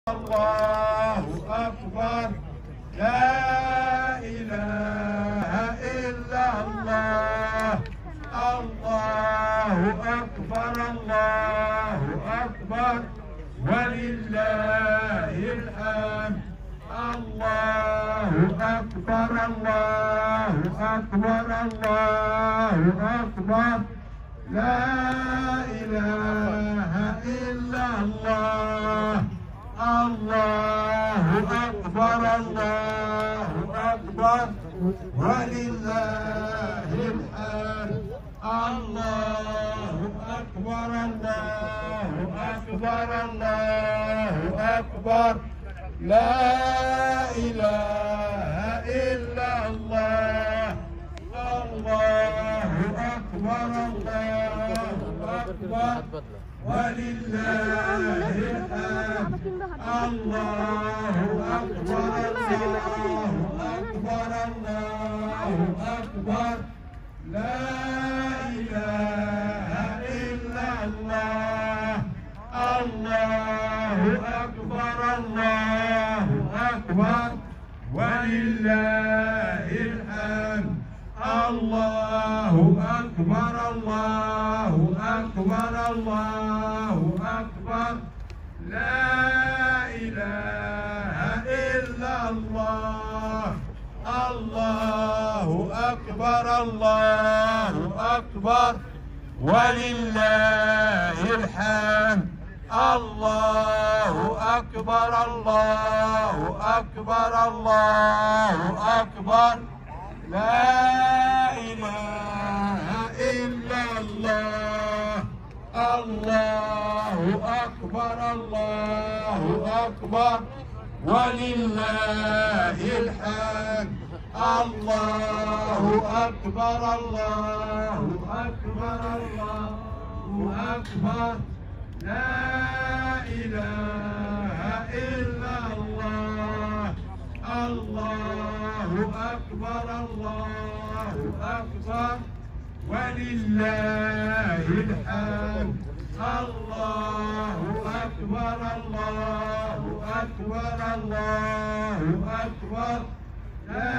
الله أكبر لا إله إلا الله الله أكبر ولله الحمد الله أكبر لا إله إلا الله الله أكبر ولله الحمد الله أكبر لا إله إلا الله الله أكبر ولله الحمد الله أكبر لا إله إلا الله الله أكبر ولله الحمد الله أكبر لا إله إلا الله الله أكبر ولله الحمد الله أكبر لا إله إلا الله الله أكبر ولله الحمد الله أكبر لا إله إلا الله الله أكبر ولله الحمد الله أكبر لا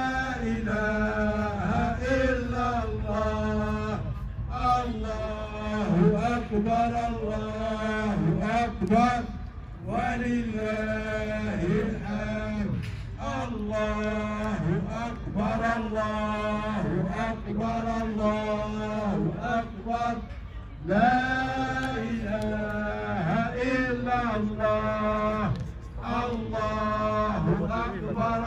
إله إلا الله الله أكبر ولله الحمد الله أكبر لا إله إلا الله الله أكبر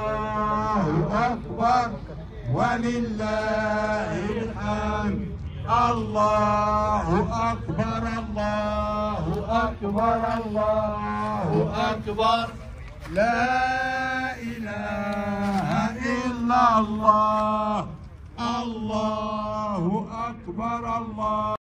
ولله الحمد الله أكبر لا إله إلا الله الله أكبر